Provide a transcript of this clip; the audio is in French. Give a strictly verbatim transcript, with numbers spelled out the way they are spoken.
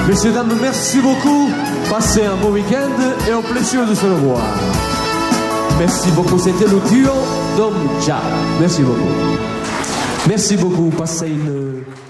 Messieurs, dames, merci beaucoup. Passez un bon week-end et au plaisir de se revoir. Merci beaucoup. C'était le duo Dom Ja. Merci beaucoup. Merci beaucoup. Passez une...